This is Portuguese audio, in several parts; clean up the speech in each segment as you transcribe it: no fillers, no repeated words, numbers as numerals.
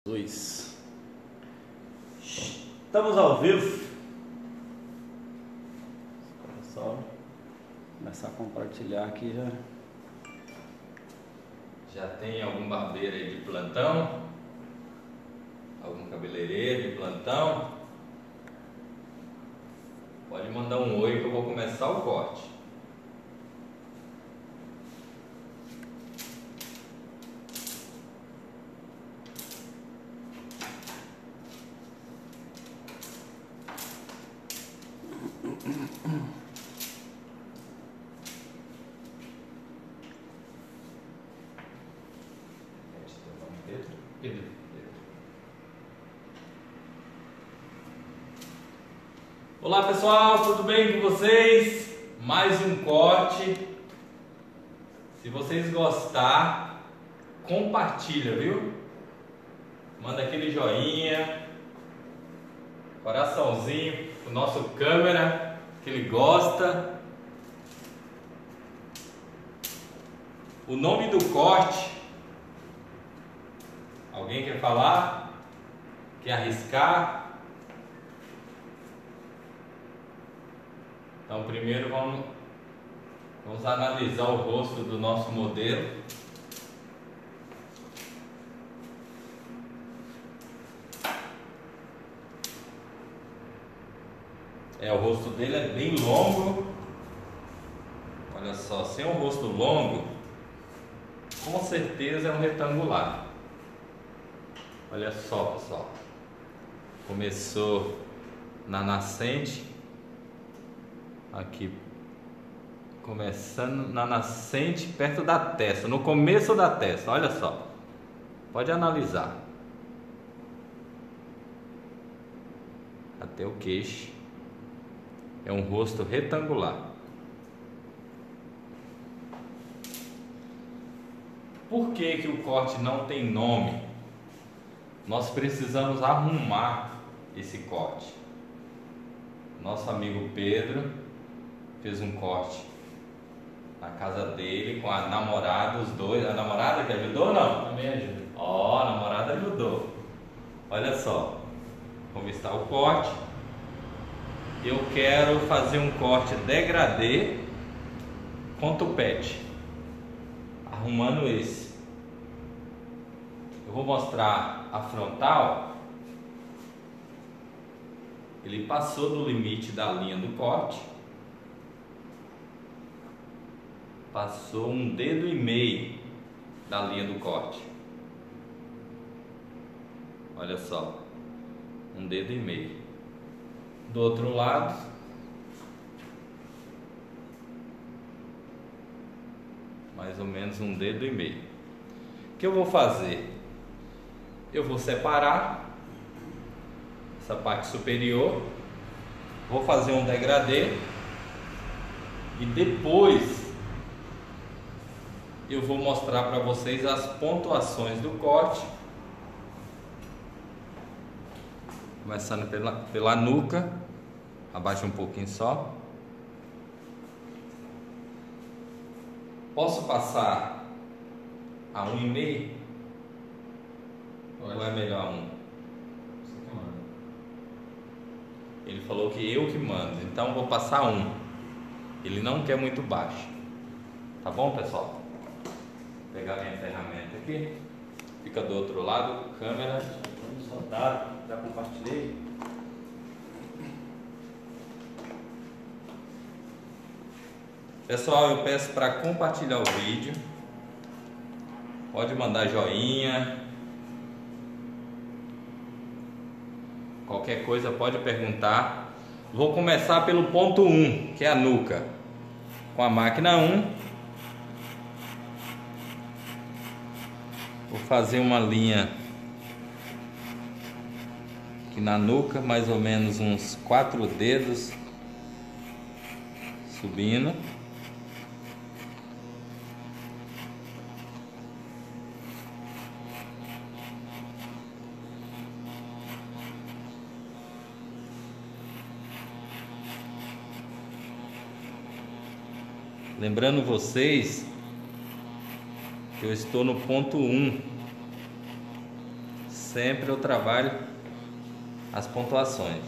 Dois. Estamos ao vivo. Só começar a compartilhar aqui já. Já tem algum barbeiro aí de plantão? Algum cabeleireiro de plantão? Pode mandar um oi que eu vou começar o corte. Pedro. Olá pessoal, tudo bem com vocês? Mais um corte. Se vocês gostar, compartilha, viu? Manda aquele joinha, coraçãozinho pro nosso câmera que ele gosta. O nome do corte, alguém quer falar? Quer arriscar? Então primeiro vamos analisar o rosto do nosso modelo. O rosto dele é bem longo. Olha só, sem um rosto longo, com certeza é um retangular. Olha só, pessoal. Começou na nascente. Aqui. Começando na nascente, perto da testa. No começo da testa, olha só. Pode analisar. Até o queixo. É um rosto retangular. Por que o corte não tem nome? Nós precisamos arrumar esse corte. Nosso amigo Pedro fez um corte na casa dele com a namorada, os dois. A namorada que ajudou ou não? Também ajuda. Ó, a namorada ajudou. Olha só como está o corte. Eu quero fazer um corte degradê com tupete, arrumando esse. Eu vou mostrar a frontal. Ele passou do limite da linha do corte. Passou 1,5 dedo da linha do corte. Olha só, 1,5 dedo. Do outro lado, mais ou menos 1,5 dedo. O que eu vou fazer? Eu vou separar essa parte superior, vou fazer um degradê e depois eu vou mostrar para vocês as pontuações do corte, começando pela nuca. Abaixa um pouquinho só. Posso passar a 1,5? Ou é melhor a 1? Você que manda. Ele falou que eu que mando, então vou passar 1. Ele não quer muito baixo. Tá bom, pessoal? Vou pegar minha ferramenta aqui. Fica do outro lado, câmera. Vamos soltar, já compartilhei. Pessoal, eu peço para compartilhar o vídeo. Pode mandar joinha. Qualquer coisa pode perguntar. Vou começar pelo ponto 1, que é a nuca. Com a máquina 1. Vou fazer uma linha aqui na nuca, mais ou menos uns 4 dedos subindo. Lembrando vocês que eu estou no ponto 1, sempre eu trabalho as pontuações.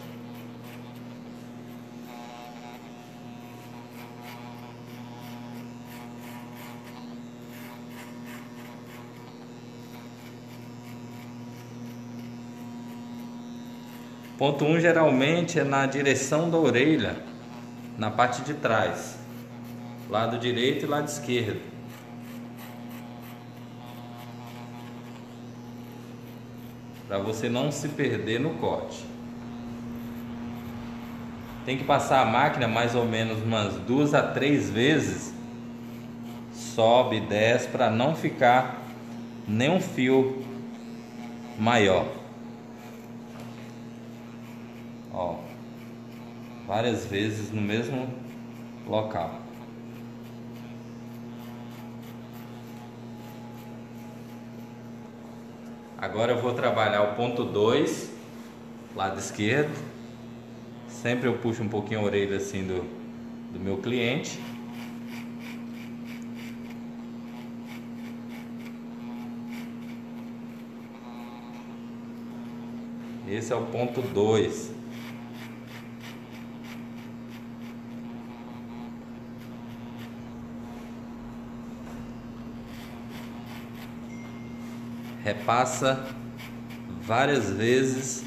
Ponto 1 geralmente é na direção da orelha, na parte de trás, lado direito e lado esquerdo. Para você não se perder no corte. Tem que passar a máquina mais ou menos umas 2 a 3 vezes, sobe e desce, para não ficar nenhum fio maior. Ó, várias vezes no mesmo local. Agora eu vou trabalhar o ponto 2, lado esquerdo. Sempre eu puxo um pouquinho a orelha assim do meu cliente. Esse é o ponto 2. Repassa várias vezes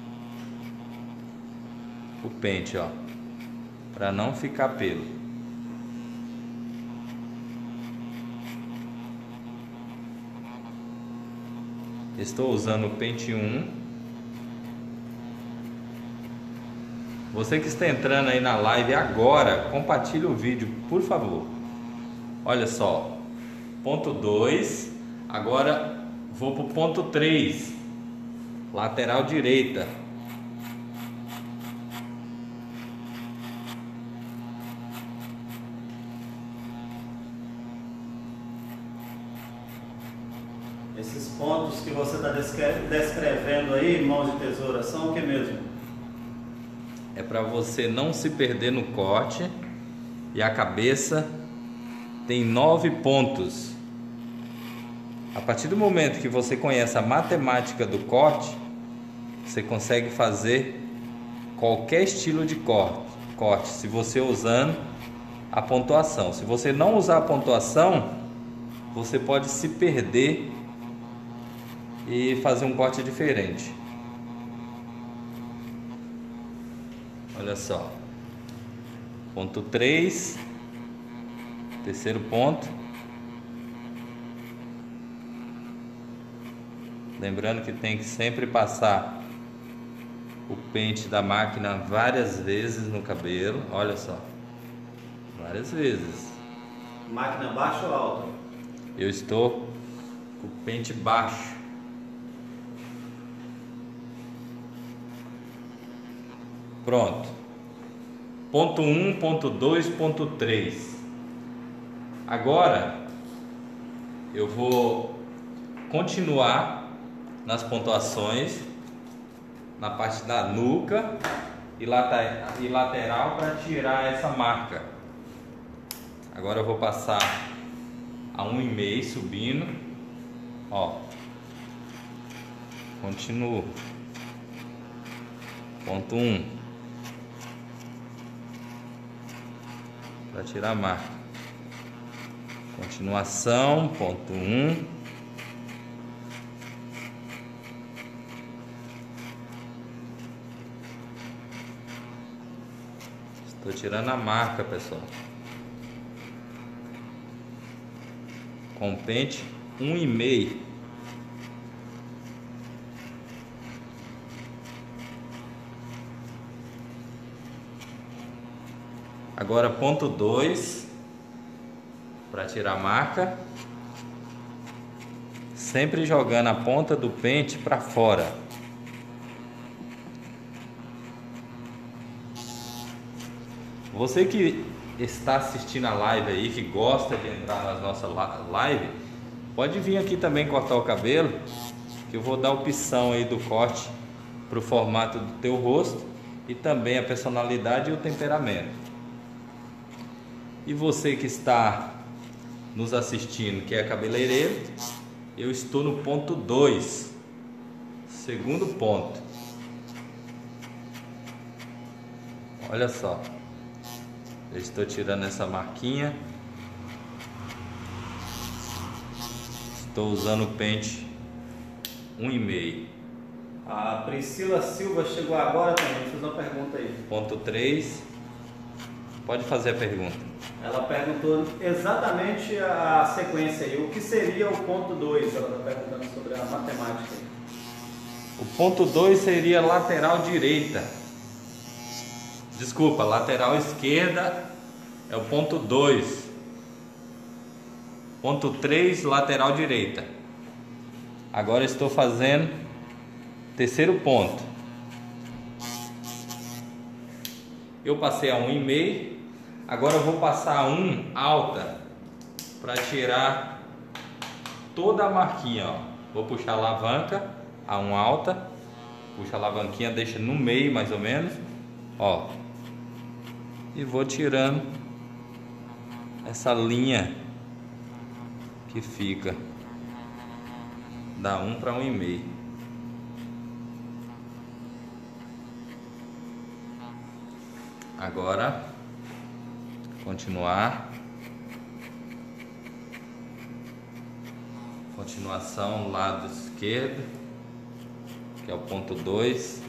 o pente, ó, para não ficar pelo. Estou usando o pente 1. Você que está entrando aí na live agora, compartilhe o vídeo, por favor. Olha só, ponto 2. Agora vou para o ponto 3, lateral direita. Esses pontos que você está descrevendo aí, mãos de tesoura, são o que mesmo? É para você não se perder no corte. E a cabeça tem 9 pontos. A partir do momento que você conhece a matemática do corte, você consegue fazer qualquer estilo de corte, se você usando a pontuação. Se você não usar a pontuação, você pode se perder e fazer um corte diferente. Olha só, ponto 3, terceiro ponto. Lembrando que tem que sempre passar o pente da máquina várias vezes no cabelo. Olha só, várias vezes. Máquina baixa ou alta? Eu estou com o pente baixo. Pronto. Ponto 1, ponto 2, ponto 3. Agora eu vou continuar nas pontuações na parte da nuca e lateral para tirar essa marca. Agora eu vou passar a 1,5 subindo, ó, continuo. Ponto 1 para tirar a marca. Continuação, ponto 1. Estou tirando a marca, pessoal. Com pente 1,5. Agora ponto 2 para tirar a marca. Sempre jogando a ponta do pente para fora. Você que está assistindo a live aí, que gosta de entrar nas nossas lives, pode vir aqui também cortar o cabelo, que eu vou dar opção aí do corte para o formato do teu rosto e também a personalidade e o temperamento. E você que está nos assistindo, que é cabeleireiro, eu estou no ponto 2, segundo ponto. Olha só, eu estou tirando essa marquinha. Estou usando o pente 1,5. A Priscila Silva chegou agora também. Deixa eu fazer uma pergunta aí. Ponto 3. Pode fazer a pergunta. Ela perguntou exatamente a sequência aí. O que seria o ponto 2? Ela está perguntando sobre a matemática aí. O ponto 2 seria lateral direita. Desculpa, lateral esquerda é o ponto 2. Ponto 3, lateral direita. Agora estou fazendo terceiro ponto. Eu passei a 1,5. Agora eu vou passar a 1 alta para tirar toda a marquinha, ó. Vou puxar a alavanca, a 1 alta. Puxa a alavanquinha, deixa no meio mais ou menos, ó. E vou tirando essa linha que fica da 1 para 1,5. Agora continuação lado esquerdo, que é o ponto 2.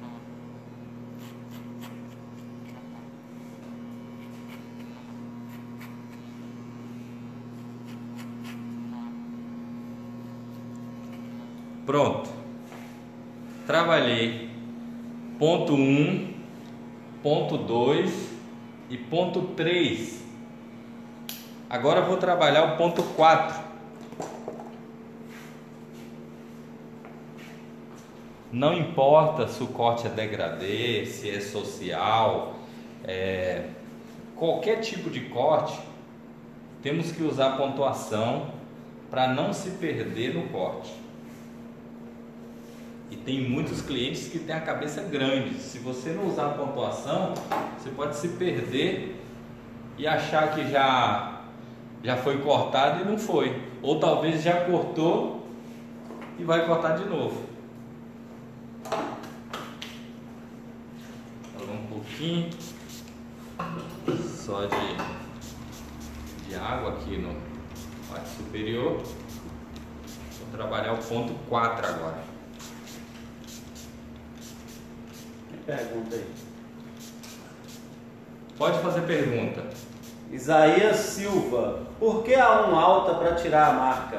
Pronto, trabalhei ponto 1, ponto 2 e ponto 3. Agora eu vou trabalhar o ponto 4. Não importa se o corte é degradê, se é social, qualquer tipo de corte, temos que usar pontuação para não se perder no corte. E tem muitos clientes que têm a cabeça grande. Se você não usar pontuação, você pode se perder e achar que já foi cortado e não foi. Ou talvez já cortou e vai cortar de novo. Um pouquinho só de água aqui no parte superior. Vou trabalhar o ponto 4 agora. Pergunta aí. Pode fazer pergunta. Isaías Silva, por que a 1 alta para tirar a marca?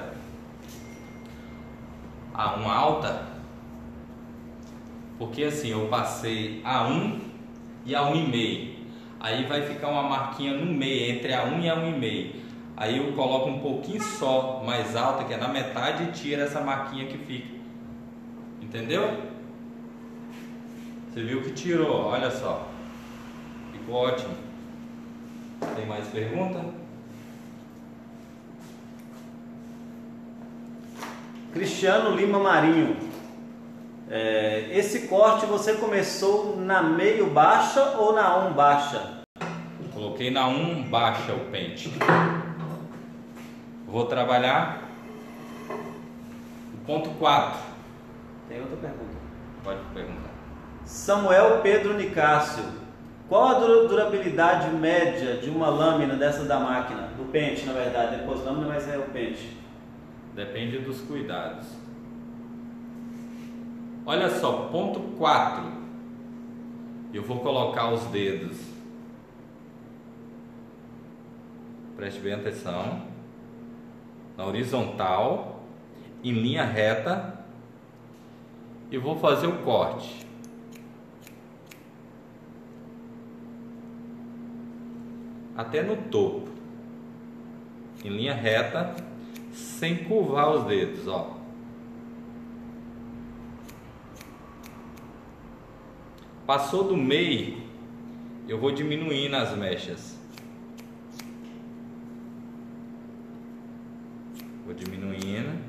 A 1 alta? Porque assim, eu passei a 1 e a 1,5. Aí vai ficar uma marquinha no meio, entre a 1 e a 1,5. Aí eu coloco um pouquinho só mais alta, que é na metade, e tira essa marquinha que fica. Entendeu? Você viu que tirou, olha só. Ficou ótimo. Tem mais pergunta? Cristiano Lima Marinho. Esse corte você começou na meio baixa ou na 1 baixa? Coloquei na 1 baixa o pente. Vou trabalhar o ponto 4. Tem outra pergunta. Pode perguntar. Samuel Pedro Nicásio, qual a durabilidade média de uma lâmina dessa da máquina? Do pente, na verdade, depois lâmina, mas é o pente. Depende dos cuidados. Olha só, ponto 4. Eu vou colocar os dedos. Preste bem atenção. Na horizontal, em linha reta. E vou fazer o corte. Até no topo, em linha reta, sem curvar os dedos, ó. Passou do meio, eu vou diminuindo as mechas. Vou diminuindo.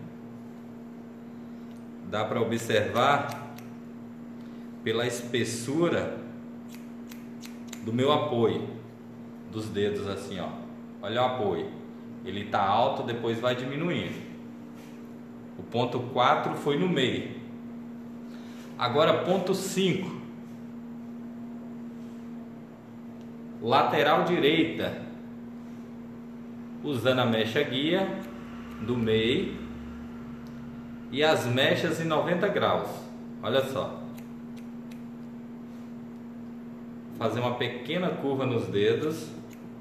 Dá para observar pela espessura do meu apoio. Dos dedos assim, ó. Olha o apoio. Ele tá alto, depois vai diminuindo. O ponto 4 foi no meio. Agora ponto 5. Lateral direita, usando a mecha guia do meio e as mechas em 90 graus. Olha só. Fazer uma pequena curva nos dedos.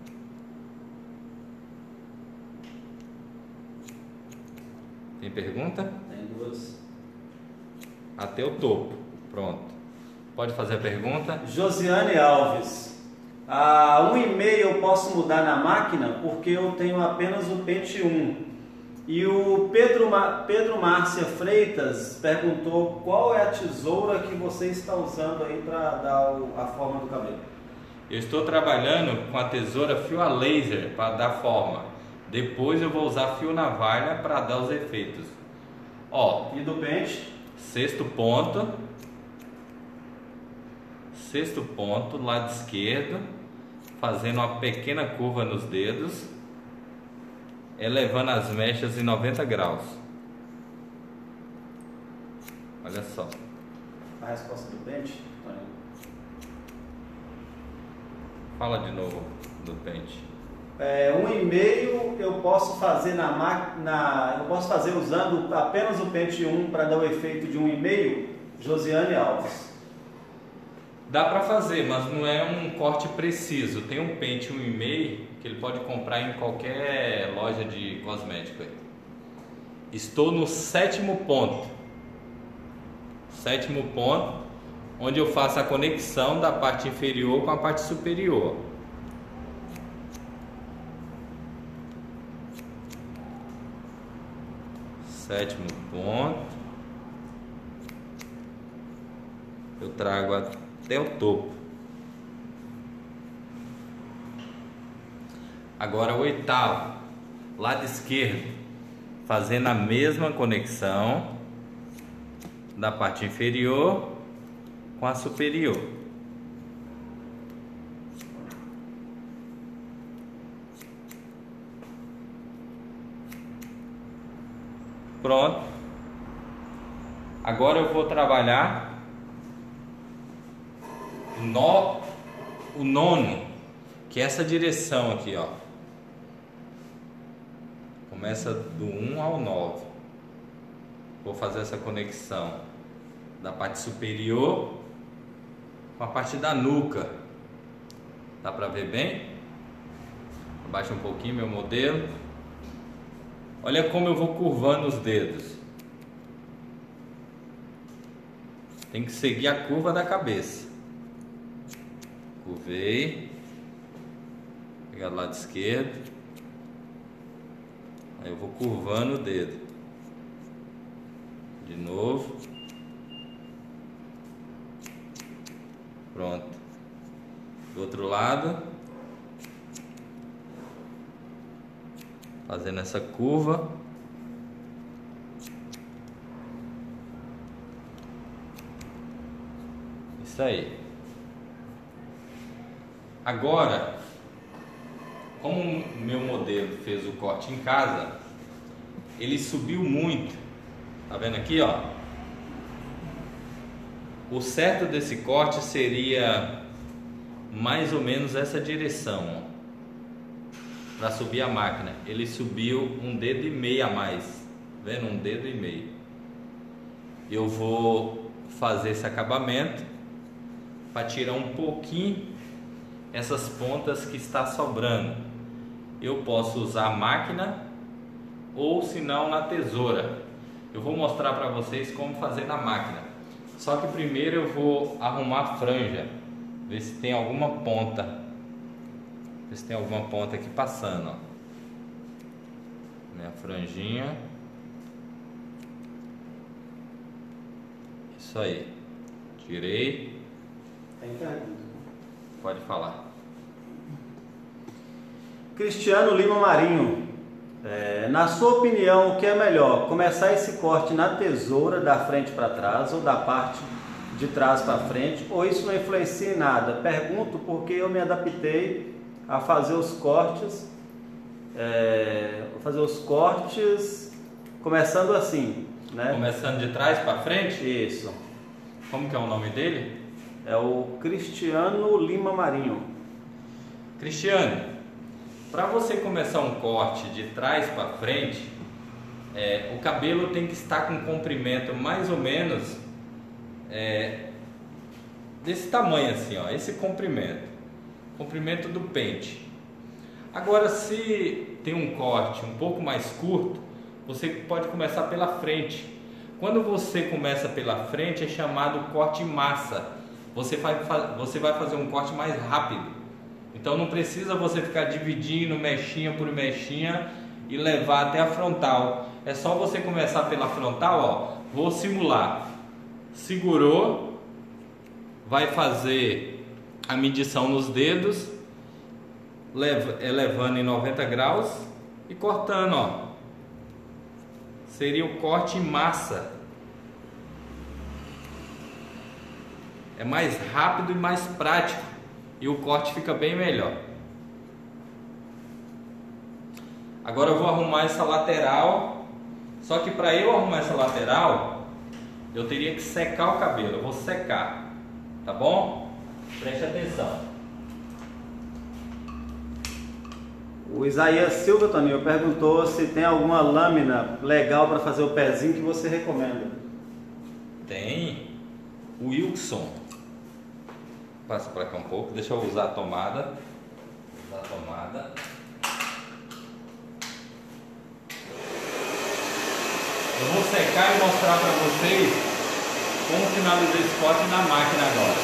Tem pergunta? Tem duas. Até o topo. Pronto. Pode fazer a pergunta? Josiane Alves. A 1,5 eu posso mudar na máquina porque eu tenho apenas o pente 1. E o Pedro Márcia Freitas perguntou qual é a tesoura que você está usando aí para dar a forma do cabelo. Eu estou trabalhando com a tesoura fio a laser para dar forma. Depois eu vou usar fio navalha para dar os efeitos. Ó, E do pente? sexto ponto, lado esquerdo, fazendo uma pequena curva nos dedos, elevando as mechas em 90 graus. Olha só. A resposta do pente, Tony? Fala de novo do pente. 1,5 eu posso fazer na máquina, eu posso fazer usando apenas o pente 1 para dar o efeito de 1,5? Josiane Alves. Dá para fazer, mas não é um corte preciso. Tem um pente 1,5 que ele pode comprar em qualquer loja de cosmético. Estou no sétimo ponto, onde eu faço a conexão da parte inferior com a parte superior. Sétimo ponto. Eu trago até o topo. Agora o oitavo, lado esquerdo, fazendo a mesma conexão da parte inferior com a superior. Pronto. Agora eu vou trabalhar o nono, que é essa direção aqui, ó. Começa do 1 ao 9. Vou fazer essa conexão da parte superior com a parte da nuca. Dá pra ver bem? Abaixa um pouquinho meu modelo. Olha como eu vou curvando os dedos. Tem que seguir a curva da cabeça. Curvei. Pegar do lado esquerdo. Aí eu vou curvando o dedo. De novo. Pronto. Do outro lado. Fazendo essa curva. Isso aí. Agora, como o meu modelo fez o corte em casa, ele subiu muito. Tá vendo aqui, ó? O certo desse corte seria mais ou menos essa direção, ó. Para subir a máquina, ele subiu um dedo e meio a mais, tá vendo? Um dedo e meio. Eu vou fazer esse acabamento para tirar um pouquinho essas pontas que está sobrando. Eu posso usar a máquina ou se não na tesoura. Eu vou mostrar para vocês como fazer na máquina. Só que primeiro eu vou arrumar a franja, ver se tem alguma ponta. Ver se tem alguma ponta aqui passando, ó. Minha franjinha. Isso aí. Tirei. Tem pergunta. Pode falar. Cristiano Lima Marinho. Na sua opinião, o que é melhor? Começar esse corte na tesoura da frente para trás ou da parte de trás para frente? Ou isso não influencia em nada? Pergunto porque eu me adaptei a fazer os cortes, começando assim, né? Começando de trás para frente? Isso. Como que é o nome dele? É o Cristiano Lima Marinho. Cristiano, para você começar um corte de trás para frente, o cabelo tem que estar com um comprimento mais ou menos desse tamanho assim, ó, esse comprimento do pente. Agora, se tem um corte um pouco mais curto, você pode começar pela frente. Quando você começa pela frente, é chamado corte massa. Você vai fazer um corte mais rápido. Então não precisa você ficar dividindo mechinha por mechinha e levar até a frontal. É só você começar pela frontal, ó. Vou simular. Segurou, vai fazer a medição nos dedos, levando em 90 graus e cortando, ó. Seria o corte em massa. É mais rápido e mais prático, e o corte fica bem melhor. Agora eu vou arrumar essa lateral. Só que para eu arrumar essa lateral, eu teria que secar o cabelo. Eu vou secar, tá bom? Preste atenção. O Isaías Silva, Toninho, perguntou se tem alguma lâmina legal para fazer o pezinho que você recomenda. Tem. O Wilson. Passa para cá um pouco. Deixa eu usar a tomada. Eu vou secar e mostrar para vocês como finalizar esse corte na máquina agora.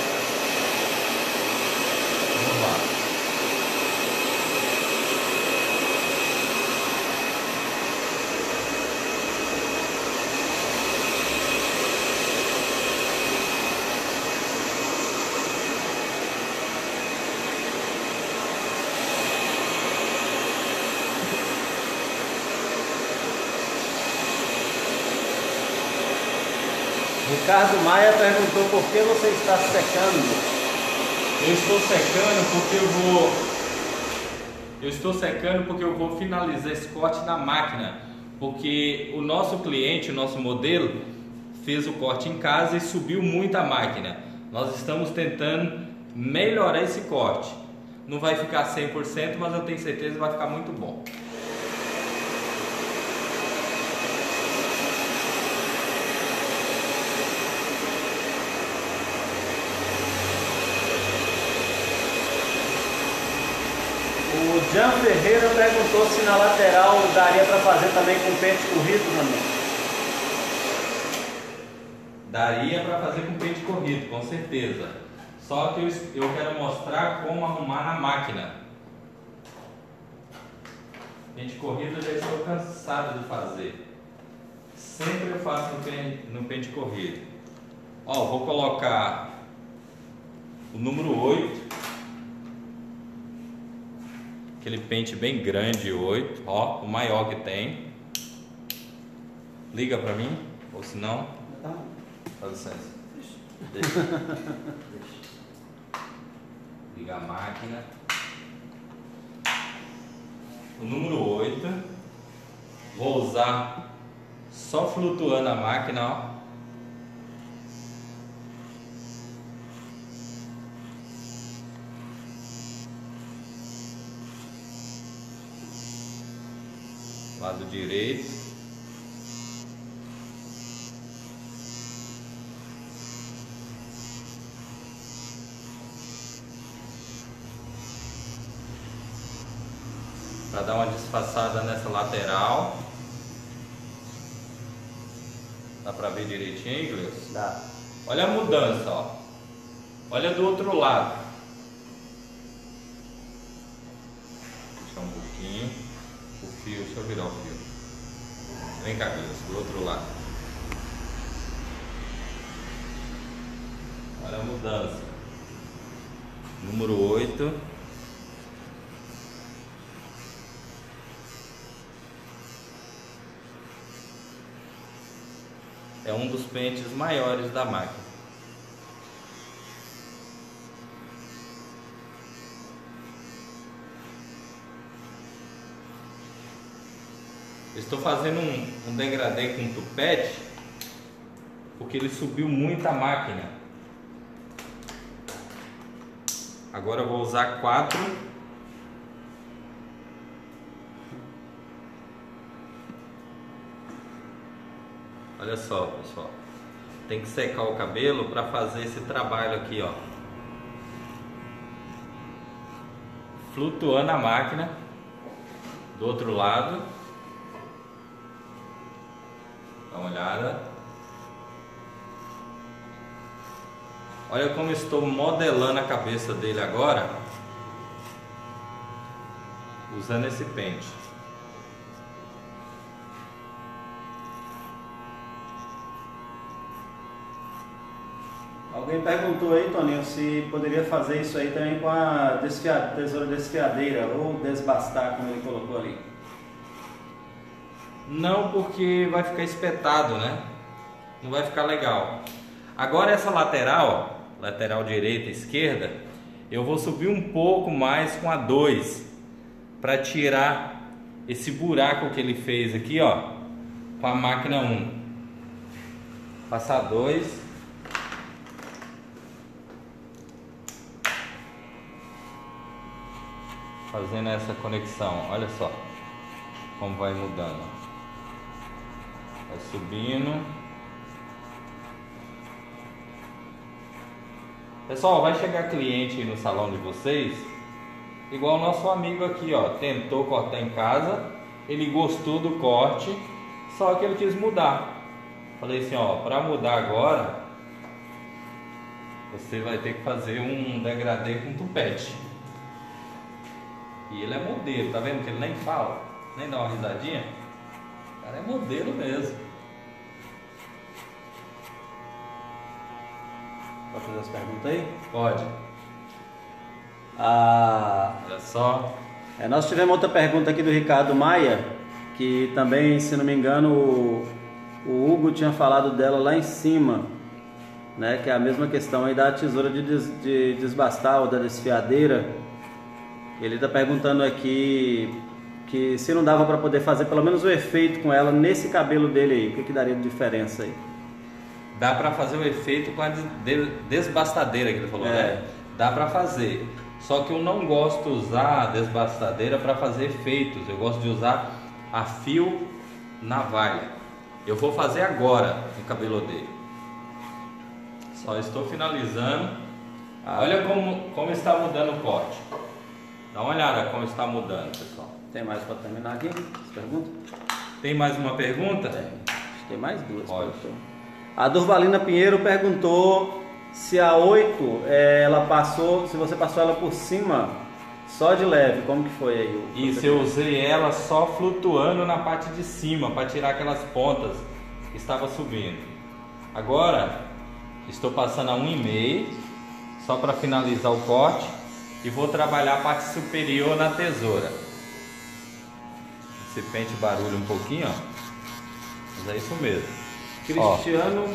Vamos lá. Ricardo Maia perguntou por que você está secando. Eu estou secando porque eu vou finalizar esse corte na máquina, porque o nosso cliente, o nosso modelo, fez o corte em casa e subiu muito a máquina. Nós estamos tentando melhorar esse corte. Não vai ficar 100%, mas eu tenho certeza que vai ficar muito bom. O Jean Ferreira perguntou se na lateral daria para fazer também com pente corrido, Ramon. Daria para fazer com pente corrido, com certeza. Só que eu quero mostrar como arrumar na máquina. Pente corrido eu já estou cansado de fazer. Sempre eu faço no pente corrido. Ó, vou colocar o número 8. Aquele pente bem grande, 8, ó, o maior que tem. Liga pra mim, ou se não, dá licença. Deixa. Liga a máquina. O número 8. Vou usar só flutuando a máquina, ó. Lado direito. Para dar uma disfarçada nessa lateral. Dá para ver direitinho, Gleison? Dá. Olha a mudança, ó. Olha do outro lado. Deixa um pouquinho. O fio, deixa eu virar o fio. Vem cá, Gleison, do outro lado. Olha a mudança. Número 8. É um dos pentes maiores da máquina. Estou fazendo um degradê com tupete porque ele subiu muito a máquina. Agora eu vou usar 4. Olha só, pessoal. Tem que secar o cabelo para fazer esse trabalho aqui, ó. Flutuando a máquina do outro lado. Dá uma olhada. Olha como estou modelando a cabeça dele agora, usando esse pente. Alguém perguntou aí, Toninho, se poderia fazer isso aí também com a tesoura desfiadeira ou desbastar, como ele colocou ali. Não, porque vai ficar espetado, né? Não vai ficar legal. Agora essa lateral, lateral direita e esquerda, eu vou subir um pouco mais com a 2 para tirar esse buraco que ele fez aqui, ó, com a máquina 1. Passar 2. Fazendo essa conexão, olha só como vai mudando, vai subindo. Pessoal, vai chegar cliente aí no salão de vocês, igual o nosso amigo aqui, ó, tentou cortar em casa, ele gostou do corte, só que ele quis mudar. Falei assim, ó, para mudar agora, você vai ter que fazer um degradê com tupete. E ele é modelo, tá vendo que ele nem fala, nem dá uma risadinha? O cara é modelo mesmo. Pode fazer as perguntas aí? Pode. Olha só. Nós tivemos outra pergunta aqui do Ricardo Maia, que também, se não me engano, o Hugo tinha falado dela lá em cima, né? Que é a mesma questão aí da tesoura de desbastar ou da desfiadeira. Ele está perguntando aqui que se não dava para poder fazer pelo menos o efeito com ela nesse cabelo dele aí, o que daria de diferença aí? Dá para fazer o efeito com a desbastadeira que ele falou, né? Dá para fazer. Só que eu não gosto de usar a desbastadeira para fazer efeitos. Eu gosto de usar a fio navalha. Eu vou fazer agora no cabelo dele. Só estou finalizando. Olha como está mudando o corte. Dá uma olhada como está mudando, pessoal. Tem mais para terminar aqui? As perguntas? Tem mais uma pergunta? Tem. Acho que tem mais 2. Pode. A Durvalina Pinheiro perguntou se a 8, ela passou, se você passou ela por cima, só de leve, como que foi aí? Isso, eu usei ela só flutuando na parte de cima, para tirar aquelas pontas que estava subindo. Agora, estou passando a 1,5, só para finalizar o corte, e vou trabalhar a parte superior na tesoura. Esse pente barulha um pouquinho, ó, mas é isso mesmo. Cristiano...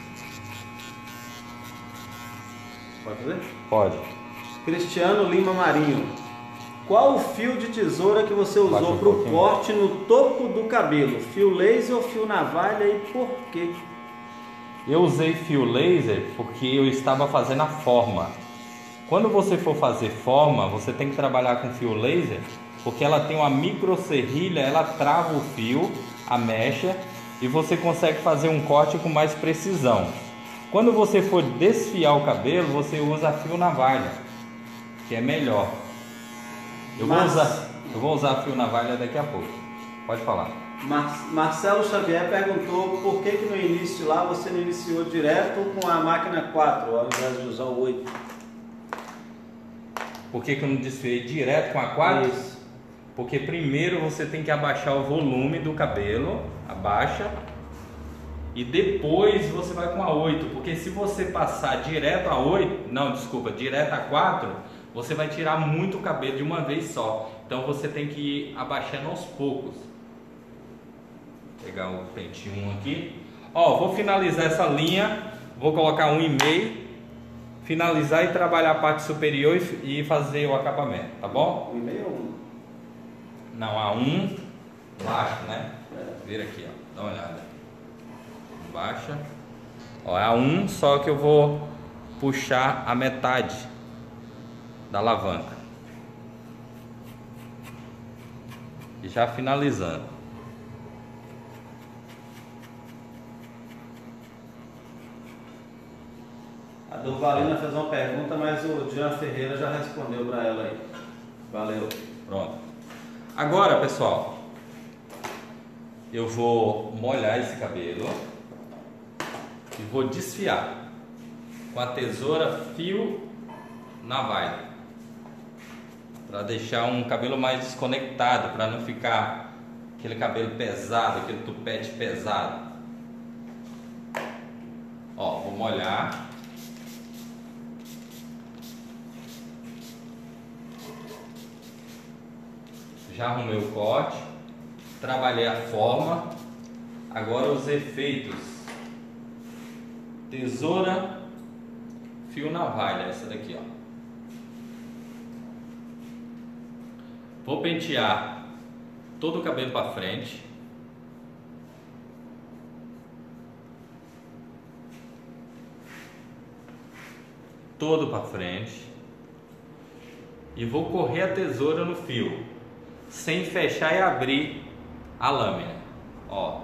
Pode fazer? Pode. Cristiano Lima Marinho. Qual o fio de tesoura que você usou para o corte no topo do cabelo? Fio laser ou fio navalha e por quê? Eu usei fio laser porque eu estava fazendo a forma. Quando você for fazer forma, você tem que trabalhar com fio laser, porque ela tem uma micro serrilha, ela trava o fio, a mecha, e você consegue fazer um corte com mais precisão. Quando você for desfiar o cabelo, você usa fio navalha, que é melhor. Eu vou usar fio navalha daqui a pouco. Pode falar. Marcelo Xavier perguntou por que no início lá você não iniciou direto com a máquina 4 ao invés de usar o 8. Por que eu não desfiei direto com a 4? Isso. Porque primeiro você tem que abaixar o volume do cabelo, abaixa, e depois você vai com a 8, porque se você passar direto a 8, direto a 4, você vai tirar muito cabelo de uma vez só. Então você tem que ir abaixando aos poucos. Vou pegar o pente 1 aqui. Ó, vou finalizar essa linha, vou colocar 1,5, finalizar e trabalhar a parte superior e fazer o acabamento, tá bom? 1,5 ou 1? Não, a 1 baixo, né? Vira aqui, ó, dá uma olhada. Baixa. Ó, é a 1, só que eu vou puxar a metade da alavanca. E já finalizando. A Durvalina fez uma pergunta, mas o Jean Ferreira já respondeu para ela aí. Valeu. Pronto. Agora, pessoal, eu vou molhar esse cabelo e vou desfiar com a tesoura fio navalha, para deixar um cabelo mais desconectado, para não ficar aquele cabelo pesado, aquele tupete pesado. Ó, vou molhar. Já arrumei o corte, trabalhei a forma, agora os efeitos. Tesoura, fio navalha, essa daqui, ó. Vou pentear todo o cabelo para frente. Todo para frente. E vou correr a tesoura no fio, sem fechar e abrir a lâmina, ó.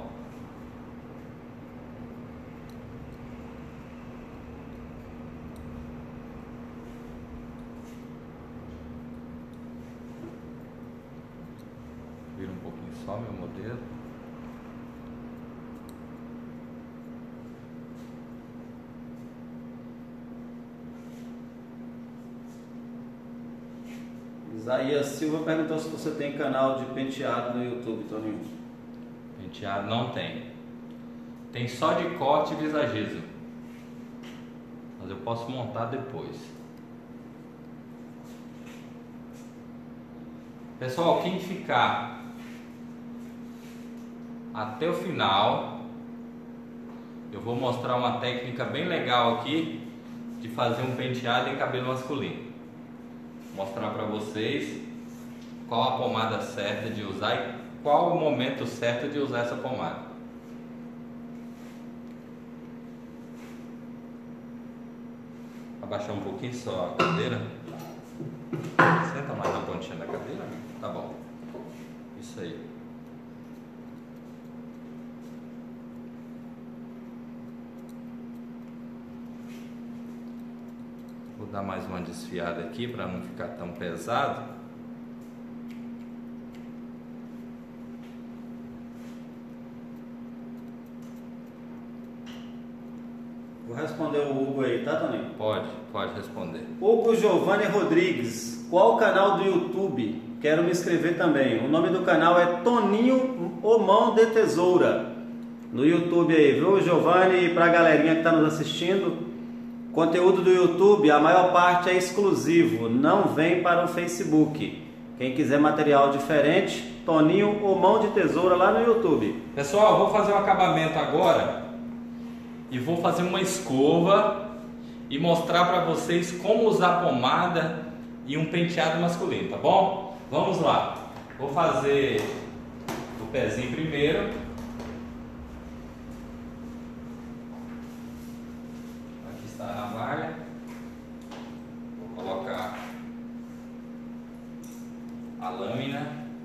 Vira um pouquinho só meu modelo. Isaías Silva perguntou se você tem canal de penteado no YouTube, Toninho. Penteado não tem. Tem só de corte e visagismo. Mas eu posso montar depois. Pessoal, quem ficar até o final, eu vou mostrar uma técnica bem legal aqui de fazer um penteado em cabelo masculino. Mostrar para vocês qual a pomada certa de usar e qual o momento certo de usar essa pomada. Abaixar um pouquinho só a cadeira. Senta mais na pontinha da cadeira. Tá bom. Isso aí. Vou dar mais uma desfiada aqui para não ficar tão pesado. Vou responder o Hugo aí, tá, Toninho? Pode responder. Hugo Giovanni Rodrigues, qual o canal do YouTube? Quero me inscrever também. O nome do canal é Toninho O Mão de Tesoura. No YouTube aí, viu, Giovanni? E pra galerinha que tá nos assistindo, conteúdo do YouTube, a maior parte é exclusivo, não vem para o Facebook. Quem quiser material diferente, Toninho O Mão de Tesoura lá no YouTube. Pessoal, vou fazer um acabamento agora e vou fazer uma escova e mostrar para vocês como usar pomada e um penteado masculino, tá bom? Vamos lá. Vou fazer o pezinho primeiro. Aqui está a navalha. Vou colocar a lâmina.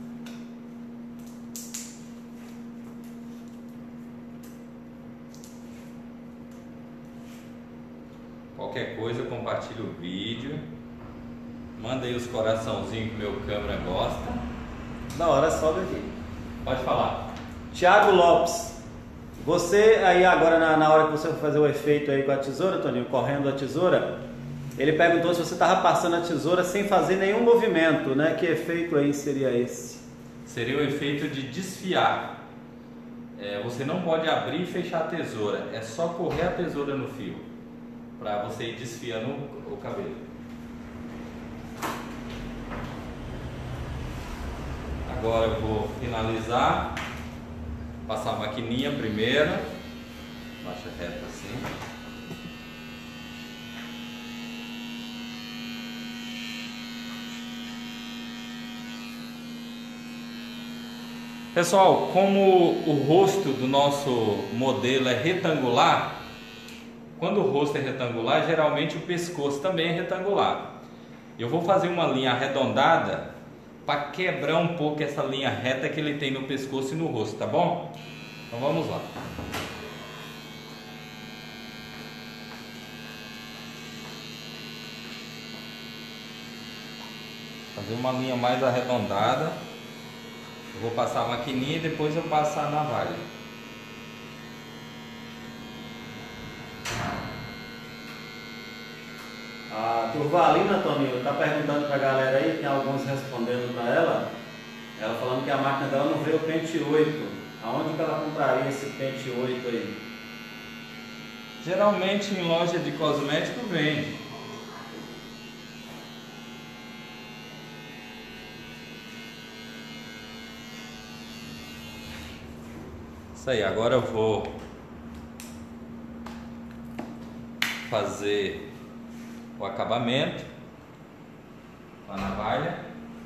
Qualquer coisa, compartilhe o vídeo. Manda aí os coraçãozinhos que meu câmera gosta. Da hora, sobe aqui. Pode falar. Thiago Lopes, você aí agora na hora que você for fazer o efeito aí com a tesoura, Toninho, correndo a tesoura, ele perguntou se você estava passando a tesoura sem fazer nenhum movimento, né? Que efeito aí seria esse? Seria o efeito de desfiar. Você não pode abrir e fechar a tesoura, é só correr a tesoura no fio, para você ir desfiando o cabelo. Agora eu vou finalizar, passar a maquininha primeiro, baixa reta assim. Pessoal, como o rosto do nosso modelo é retangular, quando o rosto é retangular, geralmente o pescoço também é retangular. Eu vou fazer uma linha arredondada para quebrar um pouco essa linha reta que ele tem no pescoço e no rosto, tá bom? Então vamos lá. Fazer uma linha mais arredondada. Eu vou passar a maquininha e depois eu passo a navalha. A Turvalina, Toninho, tá perguntando pra galera aí, tem alguns respondendo pra ela. Ela falando que a máquina dela não veio o pente 8. Aonde que ela compraria esse pente 8 aí? Geralmente em loja de cosmético vende. Isso aí, agora eu vou fazer o acabamento com a navalha.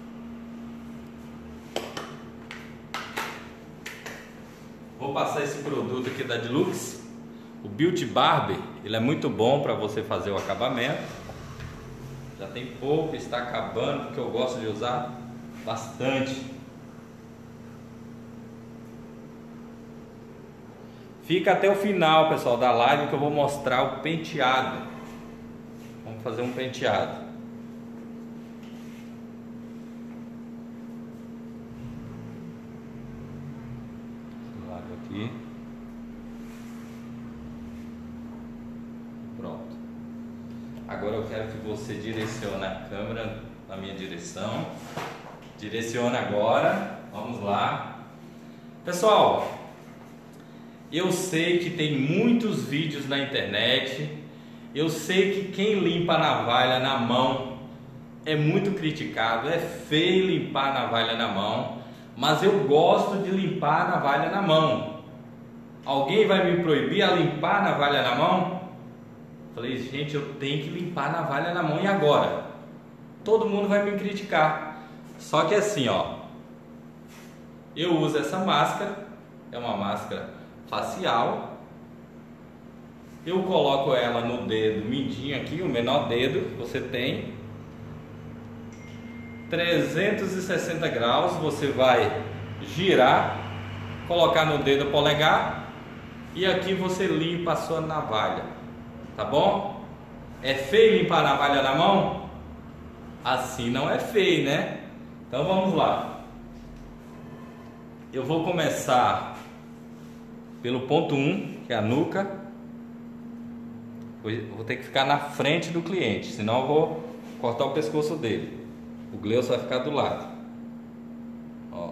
Vou passar esse produto aqui da Deluxe, o Beauty Barber. Ele é muito bom para você fazer o acabamento. Já tem pouco, está acabando, porque eu gosto de usar bastante. Fica até o final, pessoal, da live que eu vou mostrar o penteado. Vamos fazer um penteado. Lavo aqui. Pronto. Agora eu quero que você direcione a câmera na minha direção. Direciona agora. Vamos lá. Pessoal, eu sei que tem muitos vídeos na internet. Eu sei que quem limpa a navalha na mão é muito criticado. É feio limpar a navalha na mão, mas eu gosto de limpar a navalha na mão. Alguém vai me proibir a limpar a navalha na mão? Falei, gente, eu tenho que limpar a navalha na mão. E agora? Todo mundo vai me criticar. Só que assim, ó, eu uso essa máscara. É uma máscara facial. Eu coloco ela no dedo mindinho aqui, o menor dedo que você tem. 360 graus, você vai girar, colocar no dedo polegar e aqui você limpa a sua navalha, tá bom? É feio limpar a navalha na mão? Assim não é feio, né? Então vamos lá. Eu vou começar pelo ponto 1, que é a nuca. Vou ter que ficar na frente do cliente, senão eu vou cortar o pescoço dele. O Gleison vai ficar do lado. Ó,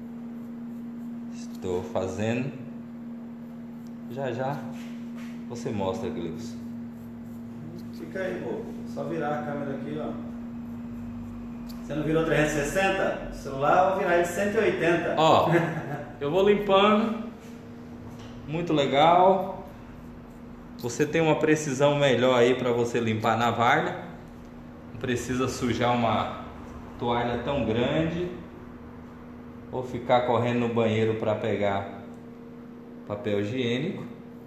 estou fazendo. Já já você mostra, Gleison. Fica aí, pô. Só virar a câmera aqui, ó. Você não virou 360? O celular eu vou virar ele 180. Ó, eu vou limpando. Muito legal. Você tem uma precisão melhor aí para você limpar a navalha. Não precisa sujar uma toalha tão grande ou ficar correndo no banheiro para pegar papel higiênico.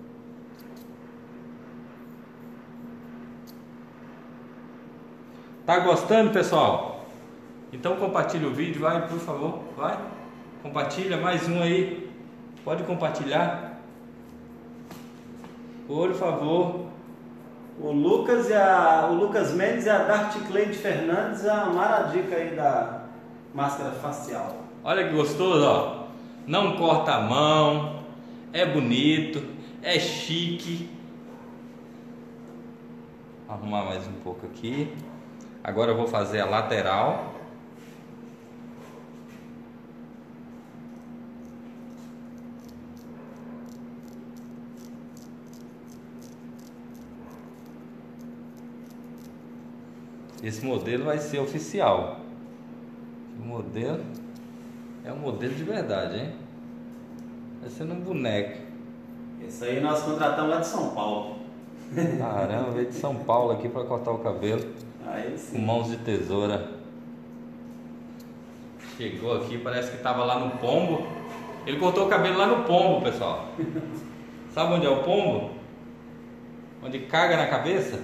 Tá gostando, pessoal? Então compartilha o vídeo, vai, por favor, vai. Compartilha mais um aí. Pode compartilhar. Por favor. O Lucas Mendes e a Dart Cleide Fernandes amaram a dica aí da máscara facial. Olha que gostoso, ó. Não corta a mão, é bonito, é chique. Vou arrumar mais um pouco aqui. Agora eu vou fazer a lateral. Esse modelo vai ser oficial. O modelo é um modelo de verdade, hein? Vai ser um boneco. Esse aí nós contratamos lá de São Paulo. Caramba, veio de São Paulo aqui para cortar o cabelo. Aí sim. Com mãos de tesoura. Chegou aqui, parece que estava lá no Pombo. Ele cortou o cabelo lá no Pombo, pessoal. Sabe onde é o Pombo? Onde caga na cabeça?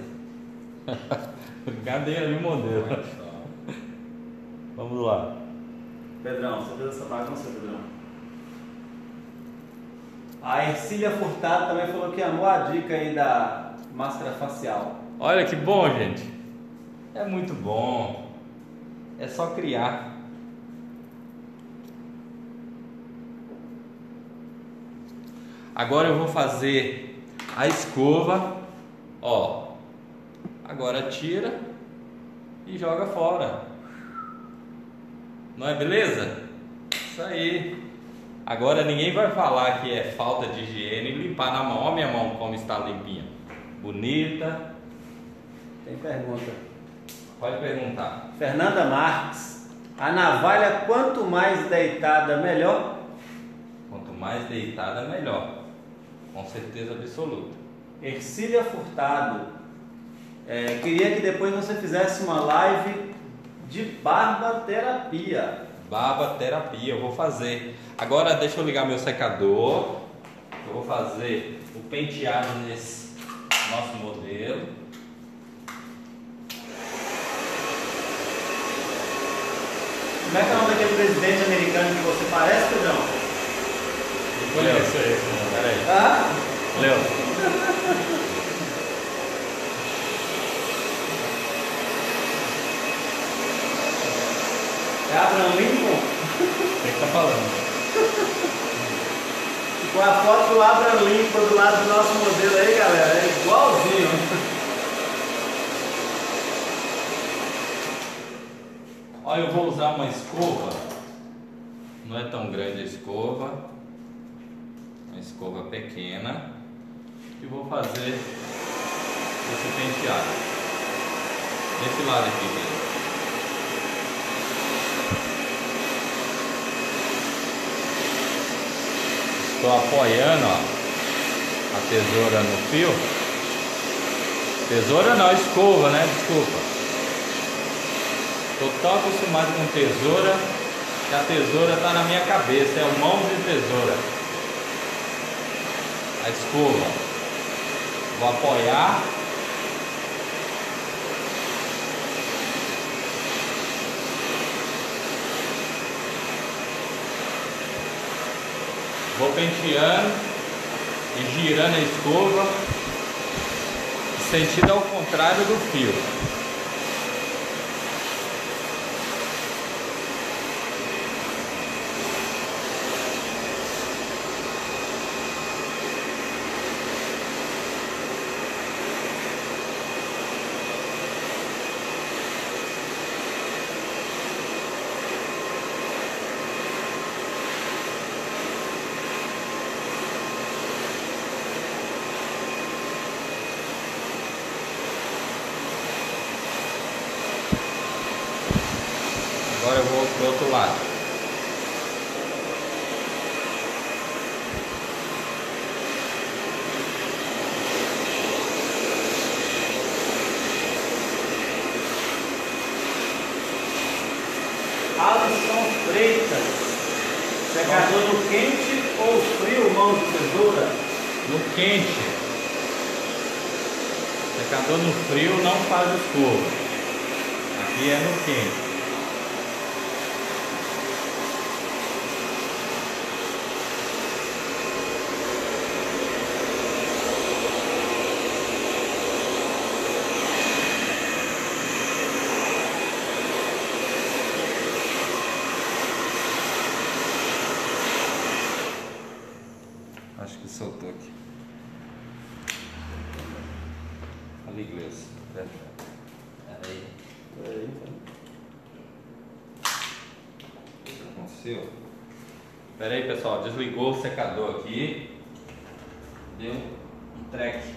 Cadê ali o modelo? Vamos lá. Pedrão, você fez essa bagunça, Pedrão? A Ercília Furtado também falou que amou a dica aí da máscara facial. Olha que bom, gente. É muito bom. É só criar. Agora eu vou fazer a escova. Ó. Agora tira e joga fora. Não é beleza? Isso aí. Agora ninguém vai falar que é falta de higiene limpar na mão. Ó minha mão como está limpinha. Bonita. Tem pergunta. Pode perguntar. Fernanda Marques. A navalha quanto mais deitada melhor? Quanto mais deitada melhor. Com certeza absoluta. Ercília Furtado. Queria que depois você fizesse uma live de barbaterapia. Barbaterapia, eu vou fazer. Agora deixa eu ligar meu secador. Eu vou fazer o penteado nesse nosso modelo. Como é que é o nome daquele presidente americano que você parece, Pedrão? Conheço esse, peraí. Ah? Leo. É Abraham Lincoln? Quem que tá falando? Com a foto do Abraham Lincoln do lado do nosso modelo aí, galera, é igualzinho. Olha, eu vou usar uma escova. Não é tão grande a escova. Uma escova pequena. E vou fazer esse penteado. Desse lado aqui, Pedro. Estou apoiando, ó, a tesoura no fio. Tesoura não, escova, né? Desculpa. Estou tão acostumado com tesoura que a tesoura está na minha cabeça. É mão de tesoura. A escova. Vou apoiar. Vou penteando e girando a escova, sentido ao contrário do fio. Agora eu vou pro outro lado. Alisson Freitas. Secador no quente ou frio, mão de tesoura? No quente. Secador no frio não faz escova. Aqui é no quente. Acho que soltou aqui. Ali, Gleice. Peraí. O que aconteceu? Peraí, pessoal. Desligou o secador aqui. Deu um treque.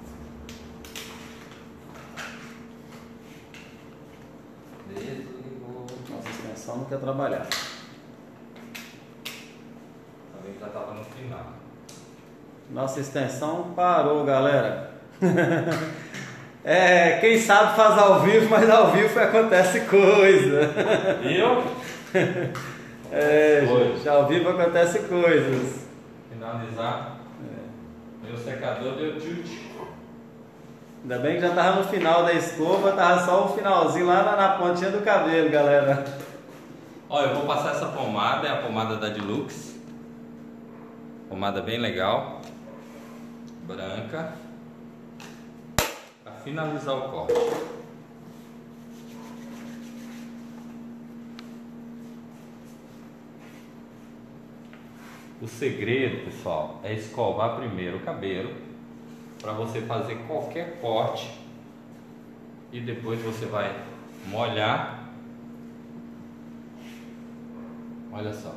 Desligou. Nossa extensão não quer trabalhar. Também já estava no final. Nossa extensão parou, galera. Quem sabe faz ao vivo, mas ao vivo acontece coisa. Viu? Gente, ao vivo acontece coisas. Finalizar. Meu secador deu tilt. Ainda bem que já tava no final da escova, tava só o finalzinho lá na pontinha do cabelo, galera. Olha, eu vou passar essa pomada, é a pomada da Deluxe. Pomada bem legal, branca, para finalizar o corte. O segredo, pessoal, é escovar primeiro o cabelo para você fazer qualquer corte e depois você vai molhar. Olha só.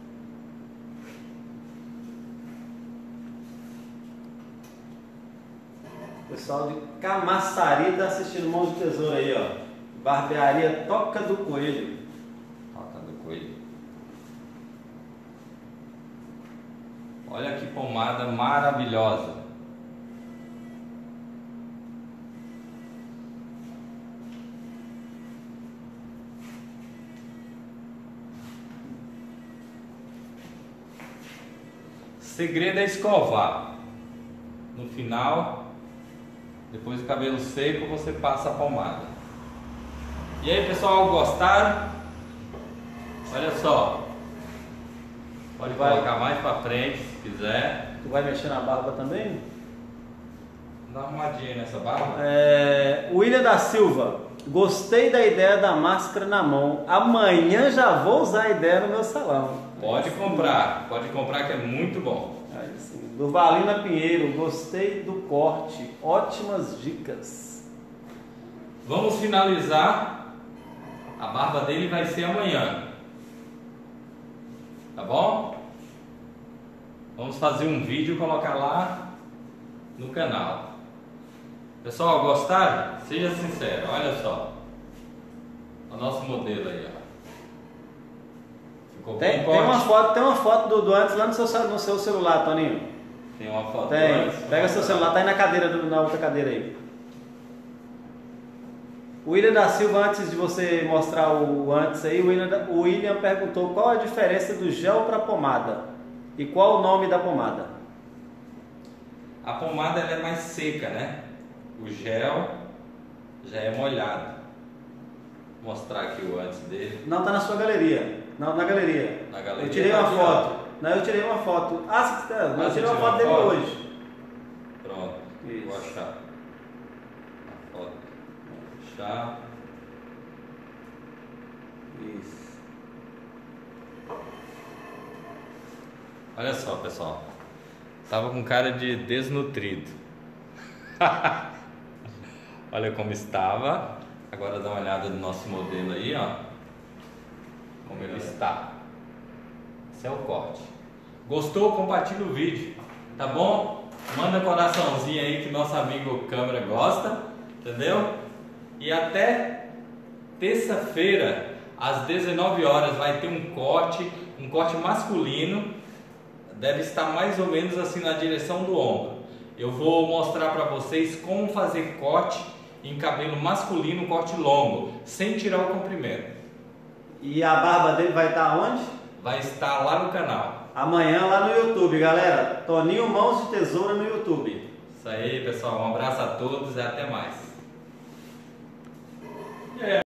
Pessoal de Camaçari tá assistindo Mãos de Tesoura aí, ó. Barbearia Toca do Coelho. Toca do Coelho. Olha que pomada maravilhosa. Segredo é escovar. No final, depois do cabelo seco, você passa a pomada. E aí, pessoal, gostaram? Olha só. Pode colocar mais pra frente, se quiser. Tu vai mexer na barba também? Dá uma arrumadinha nessa barba. William da Silva. Gostei da ideia da máscara na mão. Amanhã já vou usar a ideia no meu salão. Pode comprar que é muito bom. Aí sim. Durvalina Pinheiro, gostei do corte, ótimas dicas. Vamos finalizar. A barba dele vai ser amanhã. Tá bom? Vamos fazer um vídeo e colocar lá no canal. Pessoal, gostaram? Seja sincero, olha só. O nosso modelo aí, ó. Tem uma foto do antes lá no seu celular, Toninho. Tem uma foto Tem. do antes? Pega seu celular, tá aí na cadeira, na outra cadeira aí. O William da Silva, antes de você mostrar o antes aí, o William perguntou qual a diferença do gel para pomada e qual o nome da pomada. A pomada ela é mais seca, né? O gel já é molhado. Vou mostrar aqui o antes dele. Não, tá na sua galeria. Não, na galeria. Na galeria. Eu tirei uma foto. Não, eu tirei uma foto. Eu tirei uma foto dele hoje. Pronto. Isso. Vou achar a foto. Achar. Isso. Olha só, pessoal. Tava com cara de desnutrido. Olha como estava. Agora dá uma olhada no nosso modelo aí, ó. Como ele está. Esse é o corte. Gostou? Compartilha o vídeo, tá bom? Manda coraçãozinho aí que nosso amigo câmera gosta, entendeu? E até terça-feira, às 19 horas, vai ter um corte masculino. Deve estar mais ou menos assim na direção do ombro. Eu vou mostrar para vocês como fazer corte em cabelo masculino, corte longo, sem tirar o comprimento. E a barba dele vai estar onde? Vai estar lá no canal. Amanhã lá no YouTube, galera. Toninho Mãos de Tesoura no YouTube. Isso aí, pessoal. Um abraço a todos e até mais.